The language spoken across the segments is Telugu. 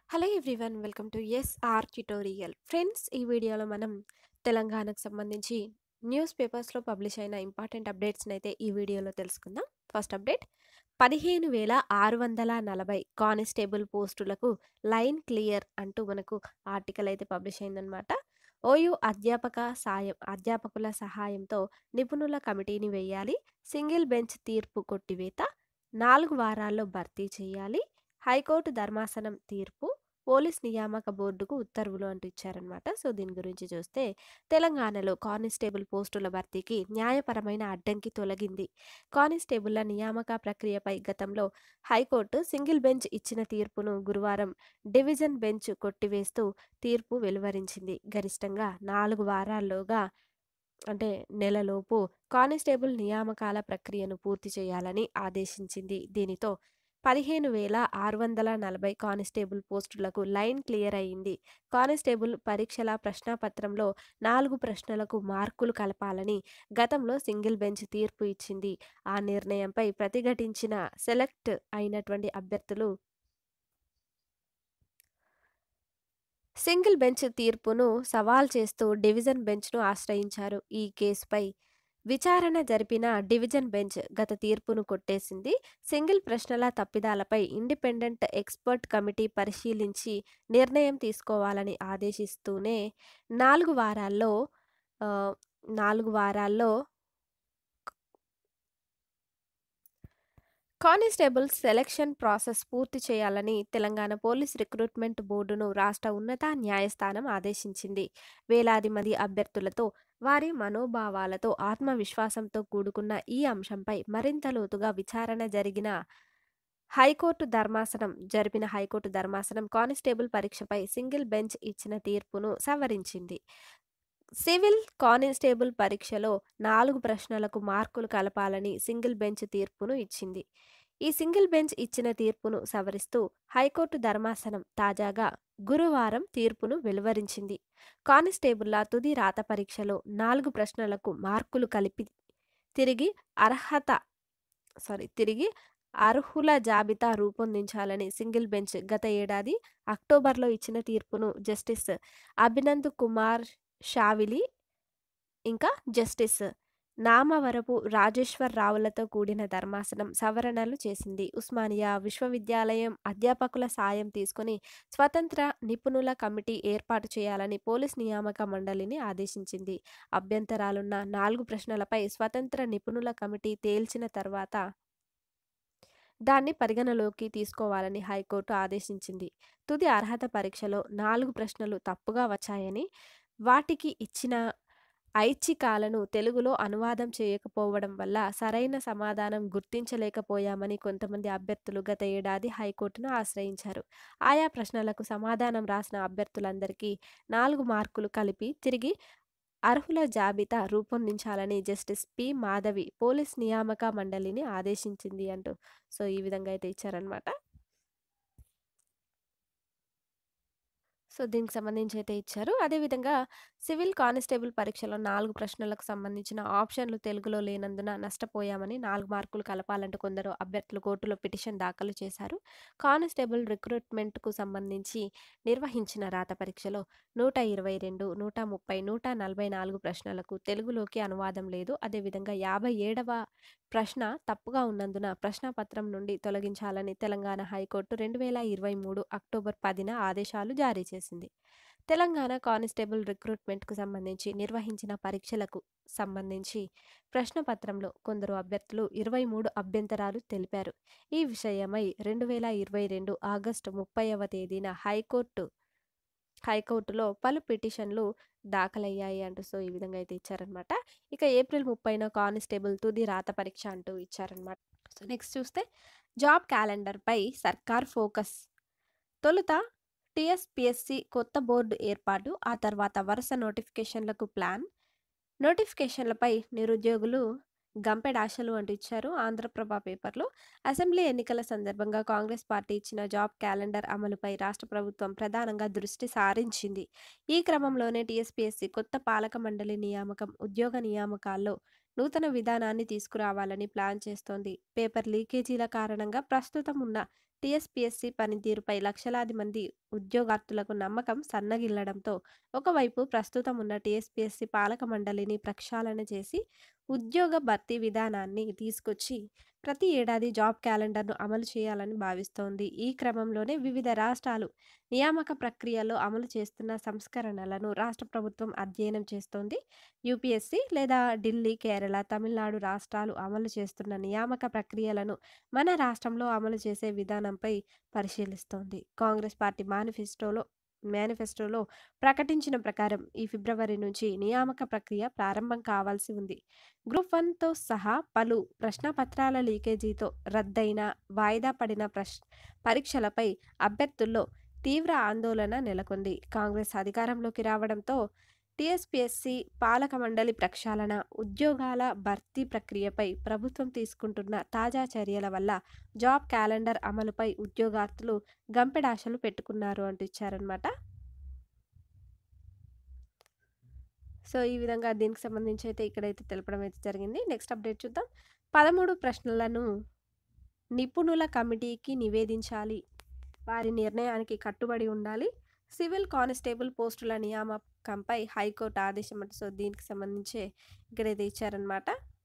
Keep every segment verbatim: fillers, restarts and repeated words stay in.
Hello everyone welcome to SR tutorial friends. ఈ వీడియోలో మనం తెలంగాణకు సంబంధించి న్యూస్ పేపర్స్లో పబ్లిష్ అయిన ఇంపార్టెంట్ అప్డేట్స్ని అయితే ఈ వీడియోలో తెలుసుకుందాం. ఫస్ట్ అప్డేట్, పదిహేను వేల ఆరు వందల నలభై కానిస్టేబుల్ పోస్టులకు లైన్ క్లియర్ అంటూ మనకు ఆర్టికల్ అయితే పబ్లిష్ అయిందనమాట. ఓయూ అధ్యాపక సాయం అధ్యాపకుల సహాయంతో నిపుణుల కమిటీని వేయాలి, సింగిల్ బెంచ్ తీర్పు కొట్టివేత, నాలుగు వారాల్లో భర్తీ చేయాలి, హైకోర్టు ధర్మాసనం తీర్పు, పోలీస్ నియామక బోర్డుకు ఉత్తర్వులు అంటూ ఇచ్చారనమాట. సో దీని గురించి చూస్తే, తెలంగాణలో కానిస్టేబుల్ పోస్టుల భర్తీకి న్యాయపరమైన అడ్డంకి తొలగింది. కానిస్టేబుళ్ల నియామక ప్రక్రియపై గతంలో హైకోర్టు సింగిల్ బెంచ్ ఇచ్చిన తీర్పును గురువారం డివిజన్ బెంచ్ కొట్టివేస్తూ తీర్పు వెలువరించింది. గరిష్టంగా నాలుగు వారాల్లోగా అంటే నెలలోపు కానిస్టేబుల్ నియామకాల ప్రక్రియను పూర్తి చేయాలని ఆదేశించింది. దీనితో పదిహేను వేల ఆరు వందల నలభై కానిస్టేబుల్ పోస్టులకు లైన్ క్లియర్ అయింది. కానిస్టేబుల్ పరీక్షల ప్రశ్నాపత్రంలో నాలుగు ప్రశ్నలకు మార్కులు కలపాలని గతంలో సింగిల్ బెంచ్ తీర్పు ఇచ్చింది. ఆ నిర్ణయంపై ప్రతిఘటించిన సెలెక్ట్ అయినటువంటి అభ్యర్థులు సింగిల్ బెంచ్ తీర్పును సవాల్ చేస్తూ డివిజన్ బెంచ్ను ఆశ్రయించారు. ఈ కేసుపై విచారణ జరిపిన డివిజన్ బెంచ్ గత తీర్పును కొట్టేసింది. సింగిల్ ప్రశ్నల తప్పిదాలపై ఇండిపెండెంట్ ఎక్స్పర్ట్ కమిటీ పరిశీలించి నిర్ణయం తీసుకోవాలని ఆదేశిస్తూనే నాలుగు వారాల్లో ఆ, నాలుగు వారాల్లో కానిస్టేబుల్ సెలక్షన్ ప్రాసెస్ పూర్తి చేయాలని తెలంగాణ పోలీస్ రిక్రూట్మెంట్ బోర్డును రాష్ట్ర ఉన్నత న్యాయస్థానం ఆదేశించింది. వేలాది మంది అభ్యర్థులతో, వారి మనోభావాలతో, ఆత్మవిశ్వాసంతో కూడుకున్న ఈ అంశంపై మరింత లోతుగా విచారణ జరిగిన హైకోర్టు ధర్మాసనం జరిపిన హైకోర్టు ధర్మాసనం కానిస్టేబుల్ పరీక్షపై సింగిల్ బెంచ్ ఇచ్చిన తీర్పును సవరించింది. సివిల్ కానిస్టేబుల్ పరీక్షలో నాలుగు ప్రశ్నలకు మార్కులు కలపాలని సింగిల్ బెంచ్ తీర్పును ఇచ్చింది. ఈ సింగిల్ బెంచ్ ఇచ్చిన తీర్పును సవరిస్తూ హైకోర్టు ధర్మాసనం తాజాగా గురువారం తీర్పును వెలువరించింది. కానిస్టేబుల్ల తుది రాత పరీక్షలో నాలుగు ప్రశ్నలకు మార్కులు కలిపి తిరిగి అర్హత సారీ తిరిగి అర్హుల జాబితా రూపొందించాలని సింగిల్ బెంచ్ గత ఏడాది అక్టోబర్లో ఇచ్చిన తీర్పును జస్టిస్ అభినంద్ కుమార్ షావిలి ఇంకా జస్టిస్ నామవరపు రాజేశ్వర్ రావులతో కూడిన ధర్మాసనం సవరణలు చేసింది. ఉస్మానియా విశ్వవిద్యాలయం అధ్యాపకుల సాయం తీసుకుని స్వతంత్ర నిపుణుల కమిటీ ఏర్పాటు చేయాలని పోలీస్ నియామక మండలిని ఆదేశించింది. అభ్యంతరాలున్న నాలుగు ప్రశ్నలపై స్వతంత్ర నిపుణుల కమిటీ తేల్చిన తర్వాత దాన్ని పరిగణలోకి తీసుకోవాలని హైకోర్టు ఆదేశించింది. తుది అర్హత పరీక్షలో నాలుగు ప్రశ్నలు తప్పుగా వచ్చాయని, వాటికి ఇచ్చిన ఐచ్ఛికాలను తెలుగులో అనువాదం చేయకపోవడం వల్ల సరైన సమాధానం గుర్తించలేకపోయామని కొంతమంది అభ్యర్థులు గత ఏడాది హైకోర్టును ఆశ్రయించారు. ఆయా ప్రశ్నలకు సమాధానం రాసిన అభ్యర్థులందరికీ నాలుగు మార్కులు కలిపి తిరిగి అర్హుల జాబితా రూపొందించాలని జస్టిస్ పి మాధవి పోలీస్ నియామక మండలిని ఆదేశించింది అంటూ సో ఈ విధంగా అయితే ఇచ్చారనమాట. సో దీనికి సంబంధించి అయితే ఇచ్చారు. అదేవిధంగా సివిల్ కానిస్టేబుల్ పరీక్షలో నాలుగు ప్రశ్నలకు సంబంధించిన ఆప్షన్లు తెలుగులో లేనందున నష్టపోయామని, నాలుగు మార్కులు కలపాలంటూ కొందరు అభ్యర్థులు కోర్టులో పిటిషన్ దాఖలు చేశారు. కానిస్టేబుల్ రిక్రూట్మెంట్కు సంబంధించి నిర్వహించిన రాత పరీక్షలో నూట ఇరవై రెండు, నూట ముప్పై, నూట నలభై నాలుగు ప్రశ్నలకు తెలుగులోకి అనువాదం లేదు. అదేవిధంగా యాభై ఏడవ ప్రశ్న తప్పుగా ఉన్నందున ప్రశ్నపత్రం నుండి తొలగించాలని తెలంగాణ హైకోర్టు రెండు వేల ఇరవై మూడు అక్టోబర్ పదిన ఆదేశాలు జారీ చేసింది. తెలంగాణ కానిస్టేబుల్ రిక్రూట్మెంట్కు సంబంధించి నిర్వహించిన పరీక్షలకు సంబంధించి ప్రశ్నపత్రంలో కొందరు అభ్యర్థులు ఇరవై మూడు అభ్యంతరాలు తెలిపారు. ఈ విషయమై రెండు వేల ఇరవై రెండు ఆగస్టు ముప్పైవ తేదీన హైకోర్టు హైకోర్టులో పలు పిటిషన్లు దాఖలయ్యాయి అంటూ సో ఈ విధంగా అయితే ఇచ్చారనమాట. ఇక ఏప్రిల్ ముప్పైన కానిస్టేబుల్ తుది రాత పరీక్ష అంటూ ఇచ్చారనమాట. సో నెక్స్ట్ చూస్తే, జాబ్ క్యాలెండర్పై సర్కార్ ఫోకస్. తొలుత టీఎస్పీఎస్సీ కొత్త బోర్డు ఏర్పాటు, ఆ తర్వాత వరుస నోటిఫికేషన్లకు ప్లాన్. నోటిఫికేషన్లపై నిరుద్యోగులు గంపెడాశలు అంటూ ఇచ్చారు ఆంధ్రప్రభ పేపర్లో. అసెంబ్లీ ఎన్నికల సందర్భంగా కాంగ్రెస్ పార్టీ ఇచ్చిన జాబ్ క్యాలెండర్ అమలుపై రాష్ట్ర ప్రభుత్వం ప్రధానంగా దృష్టి సారించింది. ఈ క్రమంలోనే టీఎస్పీఎస్సీ కొత్త పాలక మండలి నియామకం, ఉద్యోగ నియామకాల్లో నూతన విధానాన్ని తీసుకురావాలని ప్లాన్ చేస్తోంది. పేపర్ లీకేజీల కారణంగా ప్రస్తుతం ఉన్న టీఎస్పీఎస్సీ పనితీరుపై లక్షలాది మంది ఉద్యోగార్థులకు నమ్మకం సన్నగిల్లడంతో ఒకవైపు ప్రస్తుతం ఉన్న టీఎస్పీఎస్సీ పాలక మండలిని ప్రక్షాళన చేసి ఉద్యోగ భర్తీ విధానాన్ని తీసుకొచ్చి ప్రతి ఏడాది జాబ్ క్యాలెండర్ను అమలు చేయాలని భావిస్తోంది. ఈ క్రమంలోనే వివిధ రాష్ట్రాలు నియామక ప్రక్రియలో అమలు చేస్తున్న సంస్కరణలను రాష్ట్ర ప్రభుత్వం అధ్యయనం చేస్తోంది. యూపీఎస్సీ లేదా ఢిల్లీ, కేరళ, తమిళనాడు రాష్ట్రాలు అమలు చేస్తున్న నియామక ప్రక్రియలను మన రాష్ట్రంలో అమలు చేసే విధానంపై పరిశీలిస్తోంది. కాంగ్రెస్ పార్టీ మేనిఫెస్టోలో మేనిఫెస్టోలో ప్రకటించిన ప్రకారం ఈ ఫిబ్రవరి నుంచి నియామక ప్రక్రియ ప్రారంభం కావాల్సి ఉంది. గ్రూప్ వన్తో సహా పలు ప్రశ్నపత్రాల లీకేజీతో రద్దయిన, వాయిదా పడిన ప్రశ్ పరీక్షలపై అభ్యర్థుల్లో తీవ్ర ఆందోళన నెలకొంది. కాంగ్రెస్ అధికారంలోకి రావడంతో టీఎస్పీఎస్సీ పాలక మండలి ప్రక్షాళన, ఉద్యోగాల భర్తీ ప్రక్రియపై ప్రభుత్వం తీసుకుంటున్న తాజా చర్యల వల్ల జాబ్ క్యాలెండర్ అమలుపై ఉద్యోగార్థులు గంపెడాశలు పెట్టుకున్నారు అంటూ ఇచ్చారనమాట. సో ఈ విధంగా దీనికి సంబంధించి అయితే ఇక్కడైతే తెలపడం అయితే జరిగింది. నెక్స్ట్ అప్డేట్ చూద్దాం. పదమూడు ప్రశ్నలను నిపుణుల కమిటీకి నివేదించాలి. వారి నిర్ణయానికి కట్టుబడి ఉండాలి. సివిల్ కానిస్టేబుల్ పోస్టుల నియామకంపై హైకోర్టు ఆదేశం అంటే సో దీనికి సంబంధించి ఇక్కడైతే ఇచ్చారనమాట.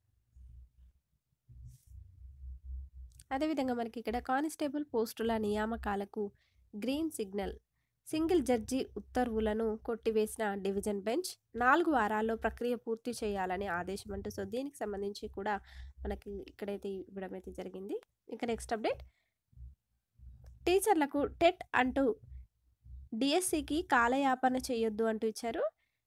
అదేవిధంగా మనకి ఇక్కడ కానిస్టేబుల్ పోస్టుల నియామకాలకు గ్రీన్ సిగ్నల్, సింగిల్ జడ్జి ఉత్తర్వులను కొట్టివేసిన డివిజన్ బెంచ్ నాలుగు వారాల్లో ప్రక్రియ పూర్తి చేయాలని ఆదేశం అంటూ సో దీనికి సంబంధించి కూడా మనకి ఇక్కడైతే ఇవ్వడం అయితే జరిగింది. ఇక నెక్స్ట్ అప్డేట్, టీచర్లకు టెట్ అంటూ డిఎస్సికి కాలయాపన చేయొద్దు అంటూ ఇచ్చారు.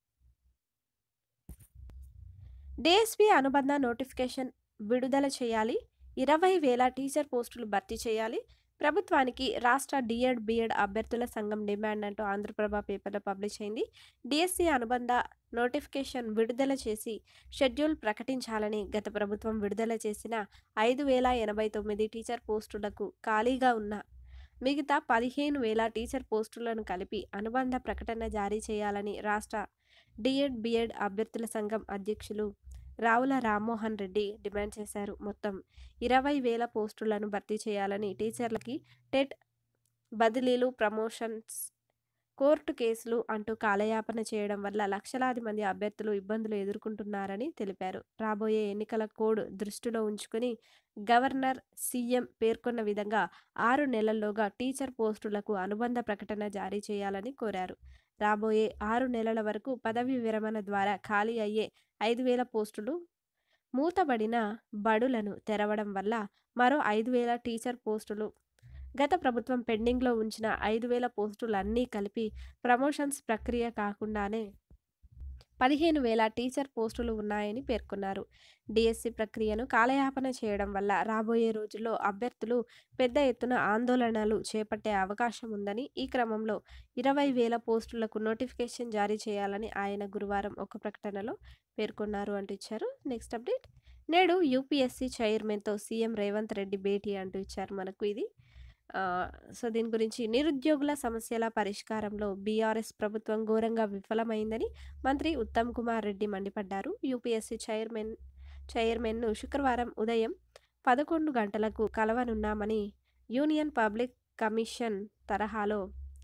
డిఎస్పి అనుబంధ నోటిఫికేషన్ విడుదల చేయాలి. ఇరవై వేల టీచర్ పోస్టులు భర్తీ చేయాలి. ప్రభుత్వానికి రాష్ట్ర డిఎడ్ బిఎడ్ అభ్యర్థుల సంఘం డిమాండ్ అంటూ ఆంధ్రప్రభ పేపర్లో పబ్లిష్ అయింది. డిఎస్సి అనుబంధ నోటిఫికేషన్ విడుదల చేసి షెడ్యూల్ ప్రకటించాలని గత ప్రభుత్వం విడుదల చేసిన ఐదు వేల ఎనభై తొమ్మిది టీచర్ పోస్టులకు ఖాళీగా ఉన్న మిగతా పదిహేను వేల టీచర్ పోస్టులను కలిపి అనుబంధ ప్రకటన జారీ చేయాలని రాష్ట్ర డిఎడ్ బిఎడ్ అభ్యర్థుల సంఘం అధ్యక్షులు రావుల రామ్మోహన్ రెడ్డి డిమాండ్ చేశారు. మొత్తం ఇరవై వేల పోస్టులను భర్తీ చేయాలని, టీచర్లకి టెట్, బదిలీలు, ప్రమోషన్స్, కోర్టు కేసులు అంటూ కాలయాపన చేయడం వల్ల లక్షలాది మంది అభ్యర్థులు ఇబ్బందులు ఎదుర్కొంటున్నారని తెలిపారు. రాబోయే ఎన్నికల కోడ్ దృష్టిలో ఉంచుకుని గవర్నర్, సీఎం పేర్కొన్న విధంగా ఆరు నెలల్లోగా టీచర్ పోస్టులకు అనుబంధ ప్రకటన జారీ చేయాలని కోరారు. రాబోయే ఆరు నెలల వరకు పదవీ విరమణ ద్వారా ఖాళీ అయ్యే ఐదు వేల పోస్టులు, మూతబడిన బడులను తెరవడం వల్ల మరో ఐదు వేల టీచర్ పోస్టులు, గత ప్రభుత్వం పెండింగ్లో ఉంచిన ఐదు వేల పోస్టులన్నీ కలిపి ప్రమోషన్స్ ప్రక్రియ కాకుండానే పదిహేను వేల టీచర్ పోస్టులు ఉన్నాయని పేర్కొన్నారు. డిఎస్సి ప్రక్రియను కాలయాపన చేయడం వల్ల రాబోయే రోజుల్లో అభ్యర్థులు పెద్ద ఎత్తున ఆందోళనలు చేపట్టే అవకాశం ఉందని, ఈ క్రమంలో ఇరవై వేల పోస్టులకు నోటిఫికేషన్ జారీ చేయాలని ఆయన గురువారం ఒక ప్రకటనలో పేర్కొన్నారు అంటూ ఇచ్చారు. నెక్స్ట్ అప్డేట్, నేడు యూపీఎస్సీ చైర్మన్తో సీఎం రేవంత్ రెడ్డి భేటీ అంటూ ఇచ్చారు మనకు ఇది. సో దీని గురించి, నిరుద్యోగుల సమస్యల పరిష్కారంలో బీఆర్ఎస్ ప్రభుత్వం ఘోరంగా విఫలమైందని మంత్రి ఉత్తమ్ కుమార్ రెడ్డి మండిపడ్డారు. యూపీఎస్సీ చైర్మన్ చైర్మన్ను శుక్రవారం ఉదయం పదకొండు గంటలకు కలవనున్నామని, యూనియన్ పబ్లిక్ కమిషన్ తరహాలో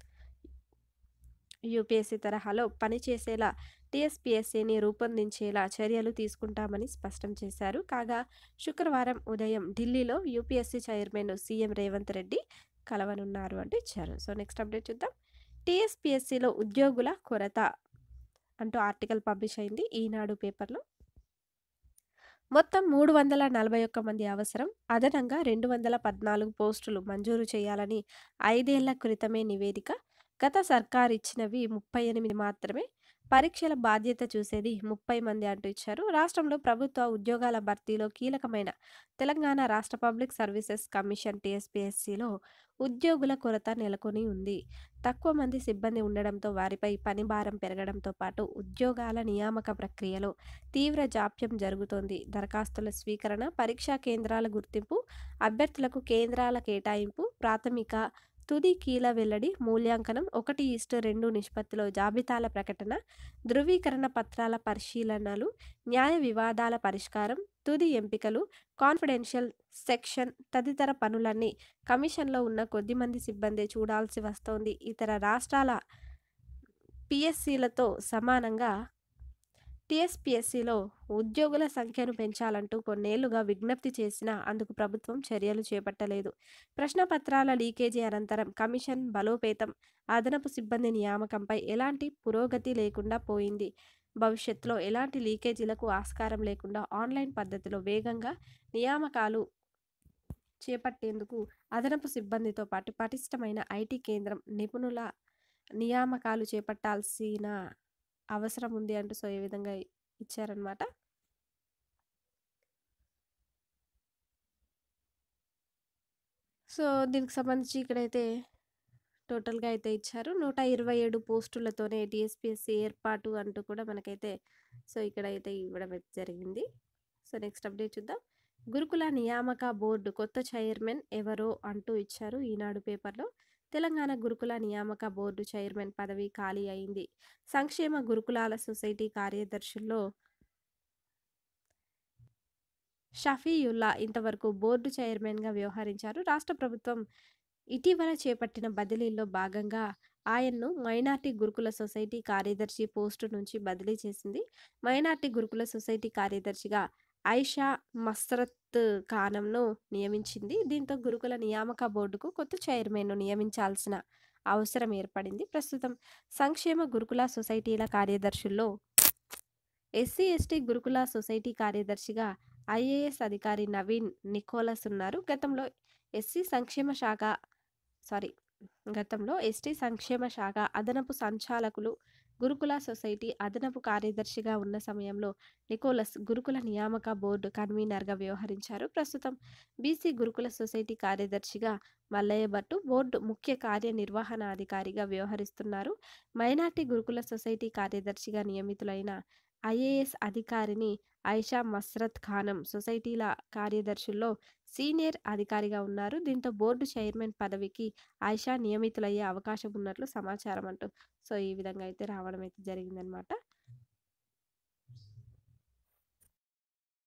యూపీఎస్సీ తరహాలో పనిచేసేలా టీఎస్పీఎస్సీని రూపొందించేలా చర్యలు తీసుకుంటామని స్పష్టం చేశారు. కాగా శుక్రవారం ఉదయం ఢిల్లీలో UPSC chairman CM Revanth Reddy కలవనున్నారు అంటూ ఇచ్చారు. సో నెక్స్ట్ అప్డేట్ చూద్దాం. టీఎస్పీఎస్సీలో ఉద్యోగుల కొరత అంటూ ఆర్టికల్ పబ్లిష్ అయింది ఈనాడు పేపర్లో. మొత్తం మూడు వందల నలభై ఒక్క మంది అవసరం, అదనంగా రెండు వందల పద్నాలుగు పోస్టులు మంజూరు చేయాలని ఐదేళ్ల క్రితమే నివేదిక. గత సర్కార్ ఇచ్చినవి ముప్పై ఎనిమిది మాత్రమే, పరీక్షల బాధ్యత చూసేది ముప్పై మంది అంటూ ఇచ్చారు. రాష్ట్రంలో ప్రభుత్వ ఉద్యోగాల భర్తీలో కీలకమైన తెలంగాణ రాష్ట్ర పబ్లిక్ సర్వీసెస్ కమిషన్ టీఎస్పీఎస్సీలో ఉద్యోగుల కొరత నెలకొని ఉంది. తక్కువ మంది సిబ్బంది ఉండడంతో వారిపై పని భారం పెరగడంతో పాటు ఉద్యోగాల నియామక ప్రక్రియలో తీవ్ర జాప్యం జరుగుతోంది. దరఖాస్తుల స్వీకరణ, పరీక్షా కేంద్రాల గుర్తింపు, అభ్యర్థులకు కేంద్రాల కేటాయింపు, ప్రాథమిక తుది కీల వెల్లడి, మూల్యాంకనం, ఒకటి ఈస్టు రెండు నిష్పత్తిలో జాబితాల ప్రకటన, ధృవీకరణ పత్రాల పరిశీలనలు, న్యాయ వివాదాల పరిష్కారం, తుది ఎంపికలు, కాన్ఫిడెన్షియల్ సెక్షన్ తదితర పనులన్నీ కమిషన్లో ఉన్న కొద్దిమంది సిబ్బందే చూడాల్సి వస్తోంది. ఇతర రాష్ట్రాల పిఎస్సీలతో సమానంగా టీఎస్పీఎస్సీలో ఉద్యోగుల సంఖ్యను పెంచాలంటూ కొన్నేళ్లుగా విజ్ఞప్తి చేసినా అందుకు ప్రభుత్వం చర్యలు చేపట్టలేదు. ప్రశ్నపత్రాల లీకేజీ అనంతరం కమిషన్ బలోపేతం, అదనపు సిబ్బంది నియామకంపై ఎలాంటి పురోగతి లేకుండా పోయింది. భవిష్యత్తులో ఎలాంటి లీకేజీలకు ఆస్కారం లేకుండా ఆన్లైన్ పద్ధతిలో వేగంగా నియామకాలు చేపట్టేందుకు అదనపు సిబ్బందితో పాటు పటిష్టమైన ఐటీ కేంద్రం, నిపుణుల నియామకాలు చేపట్టాల్సిన అవసరం ఉంది అంటూ సో ఈ విధంగా ఇచ్చారనమాట. సో దీనికి సంబంధించి ఇక్కడైతే టోటల్గా అయితే ఇచ్చారు. నూట ఇరవై ఏడు పోస్టులతోనే టీఎస్పీఎస్సీ ఏర్పాటు అంటూ కూడా మనకైతే సో ఇక్కడైతే ఇవ్వడం అయితే జరిగింది. సో నెక్స్ట్ అప్డేట్ చూద్దాం. గురుకుల నియామక బోర్డు కొత్త చైర్మన్ ఎవరో అంటూ ఇచ్చారు ఈనాడు పేపర్లో. తెలంగాణ గురుకుల నియామక బోర్డు చైర్మన్ పదవి ఖాళీ అయింది. సంక్షేమ గురుకులాల సొసైటీ కార్యదర్శుల్లో షఫీయుల్లా ఇంతవరకు బోర్డు చైర్మన్గా వ్యవహరించారు. రాష్ట్ర ప్రభుత్వం ఇటీవల చేపట్టిన బదిలీల్లో భాగంగా ఆయన్ను మైనార్టీ గురుకుల సొసైటీ కార్యదర్శి పోస్టు నుంచి బదిలీ చేసింది. మైనార్టీ గురుకుల సొసైటీ కార్యదర్శిగా ఐషా మస్రత్ ఖానంను నియమించింది. దీంతో గురుకుల నియామక బోర్డుకు కొత్త చైర్మన్ను నియమించాల్సిన అవసరం ఏర్పడింది. ప్రస్తుతం సంక్షేమ గురుకుల సొసైటీల కార్యదర్శుల్లో ఎస్సీ ఎస్టీ గురుకుల సొసైటీ కార్యదర్శిగా ఐఏఎస్ అధికారి నవీన్ నికోలస్ ఉన్నారు. గతంలో ఎస్సీ సంక్షేమ శాఖ సారీ గతంలో ఎస్టీ సంక్షేమ శాఖ అదనపు సంచాలకులు గురుకుల సొసైటీ అదనపు కార్యదర్శిగా ఉన్న సమయంలో నికోలస్ గురుకుల నియామక బోర్డు కన్వీనర్గా వ్యవహరించారు. ప్రస్తుతం బీసీ గురుకుల సొసైటీ కార్యదర్శిగా మల్లయ్య భట్టు బోర్డు ముఖ్య కార్యనిర్వహణాధికారిగా వ్యవహరిస్తున్నారు. మైనార్టీ గురుకుల సొసైటీ కార్యదర్శిగా నియమితులైన ఐఏఎస్ అధికారిని ఐషా మస్రత్ ఖానం సొసైటీల కార్యదర్శుల్లో సీనియర్ అధికారిగా ఉన్నారు. దీంతో బోర్డు చైర్మన్ పదవికి ఐషా నియమితులయ్యే అవకాశం ఉన్నట్లు సమాచారం అంటూ సో ఈ విధంగా అయితే రావడం అయితే జరిగిందనమాట.